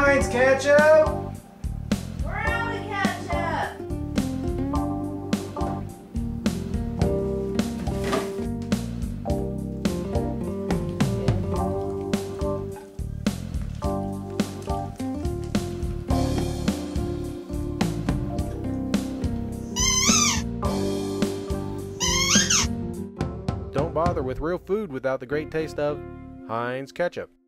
Heinz ketchup? We're out of ketchup. Don't bother with real food without the great taste of Heinz ketchup.